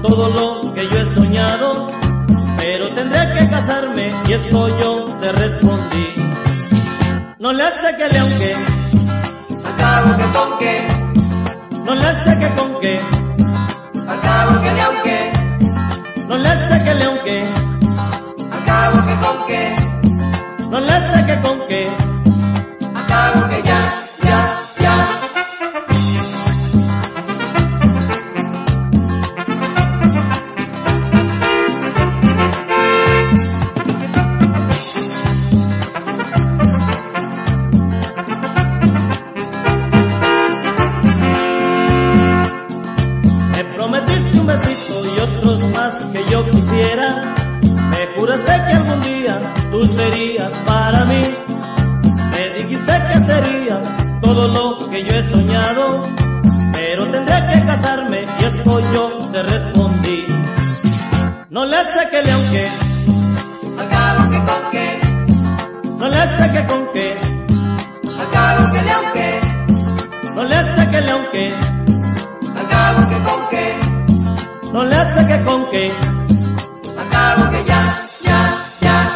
todo lo que yo he soñado, pero tendré que casarme y esto yo te respondí. No le hace que le aunque, Acabo que con que, no le hace que con que, acabo que le aunque, no le hace que le aunque, acabo que con que, no le hace que con que. acabo que ya, ya, ya. Me prometiste un besito y otros más que yo quisiera. Me juraste que algún día tú serías para mí. Me dijiste que serías todo lo que yo he soñado, pero tendré que casarme y esto yo te respondí. No le hace que le aunque, Acabo que con que, no le hace que con que, acabo que le aunque, no le hace que le aunque, acabo que con que, no le hace que con que. acabo que ya, ya, ya.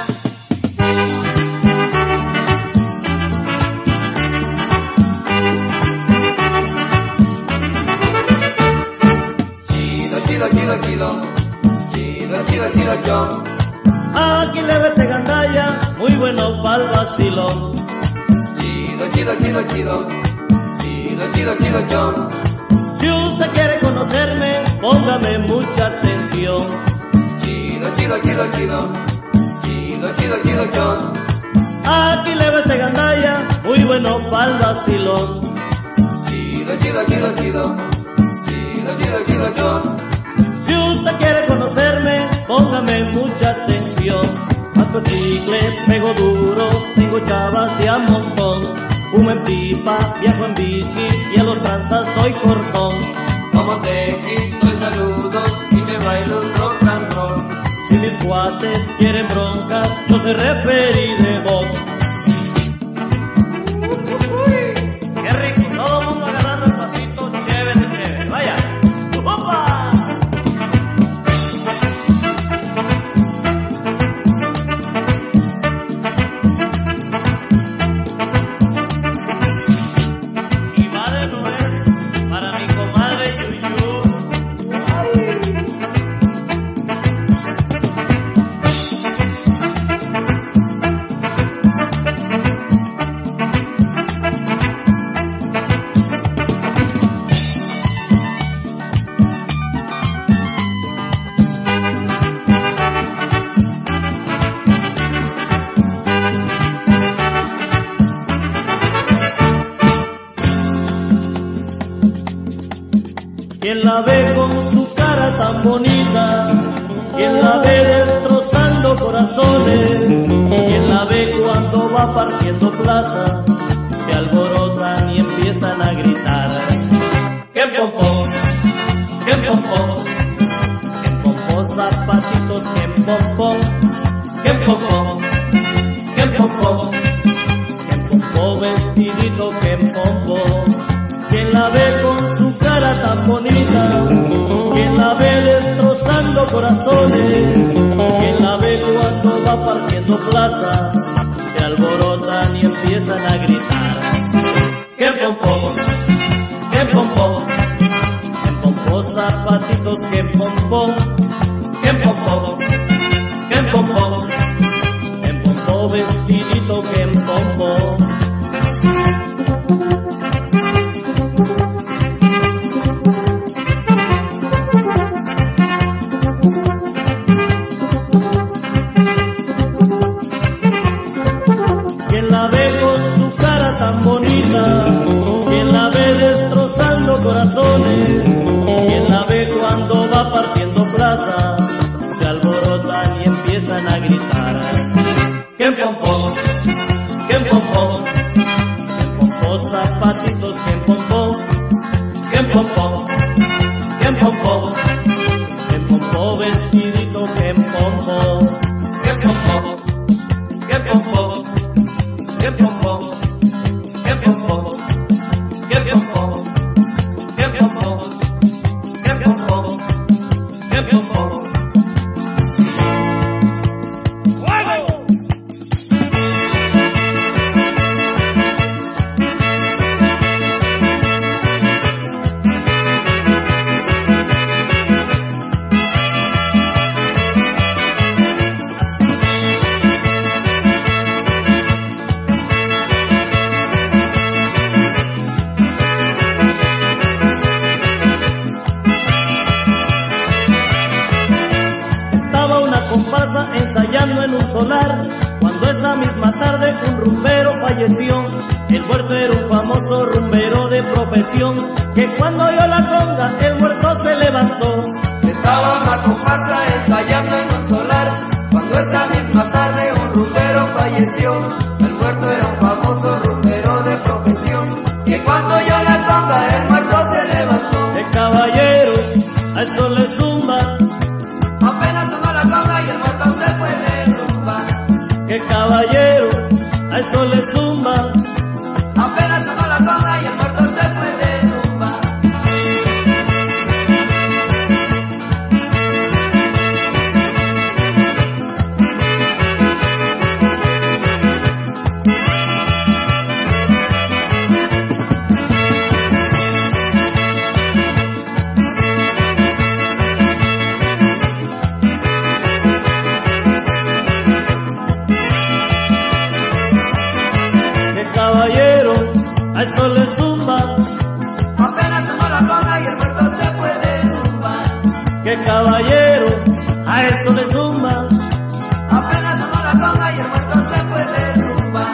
Chido, chido, chido, chido, chido, chido, chido, yo. Aquí le vete gandalla, muy bueno pa'l vacilón. Chido, chido, chido, chido, chido, chido, chido, yo. Si usted quiere conocerme, póngame mucha atención. Chido, chido, chido, chido, chido, chido, chido, yo. Aquí le vete gandalla, muy bueno pa'l vacilón. Chido, chido, chido, chido, chido, chido, chido, yo. Si usted quiere conocerme, póngame mucha atención. Masco chicle, pego duro, tengo chavas de a montón. Fumo en pipa, viajo en bici y a los tranzas doy cortón. Como te quito saludos y me bailo un rock and roll. Si mis cuates quieren broncas, yo soy referí de box. ¡Qué rico! Todo el mundo agarrando el pasito, chévere, chévere. ¡Vaya! ¡Opa! Y va de nuez para mi comadre Yuyu. Quien la ve con su cara tan bonita, quien la ve destrozando corazones, quien la ve cuando va partiendo plaza, se alborotan y empiezan a gritar. ¡Qué pompón! ¡Qué pompón! ¡Qué pompón zapatitos! ¡Qué pompón! ¡Qué pompón! ¡Qué pompón! ¡Qué pompón vestidito! ¡Qué pompón! Quien la ve con su cara tan bonita, quien la ve destrozando corazones, quien la ve cuando va partiendo plaza, se alborotan y empiezan a gritar. ¡Qué pompón! ¡Qué pompón! ¡Qué pompón zapatitos! ¡Qué pompón! ¡Qué pompón! ¡Qué pompón! ¡Qué pompón vestidito! ¡Qué pompón! Quien la ve con su cara tan bonita, quien la ve destrozando corazones, quien la ve cuando va partiendo plaza, se alborotan y empiezan a gritar. ¡Qué pompón! ¡Qué pompón! pasa ensayando en un solar, cuando esa misma tarde un rumbero falleció. El muerto era un famoso rumbero de profesión, que cuando oyó la conga el muerto se levantó. Estaba una comparsa ensayando en un solar, cuando esa misma tarde un rumbero falleció. El muerto era un famoso rumbero de profesión, que cuando oyó la conga el muerto se levantó. El caballero al sol le zumba, apenas sonó la conga y el muerto se fue de rumba. el caballero al sol le zumba, apenas sonó la conga y el muerto se fue de rumba. el caballero al sol le zumba, Apenas sonó la conga y el muerto se fue de rumba. que el caballero a eso le zumba. Apenas sonó la conga y el muerto se fue de rumba.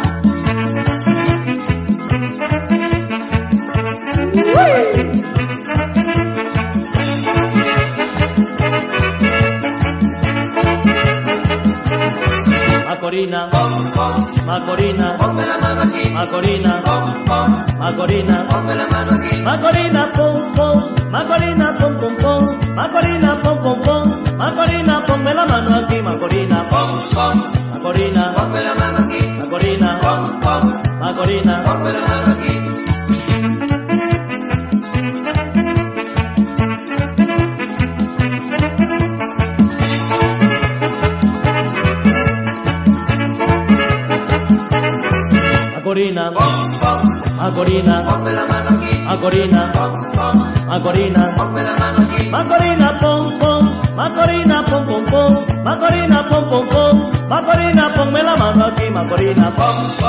Macorina, Pom, pom, Macorina, ponme la mano aquí. Macorina, Pom, pom, Macorina, ponme la mano aquí. Macorina, pom, pom, Macorina, pom, pom, pom, Macorina, pom, pom, pom, Macorina, ponme la mano aquí, Macorina, Pom, pom, Macorina, ponme la mano aquí. Macorina, Pom, pom, Macorina. ponme la mano aquí. Macorina, Pom, pom, Macorina, ponme la mano aquí. Macorina, Pom, pom, Macorina, ponme la mano aquí. Macorina, pom, pom, Macorina, pom, pom, pom, Macorina, pom, pom, pom, Macorina, ponme la mano aquí, Macorina, Pom, pom,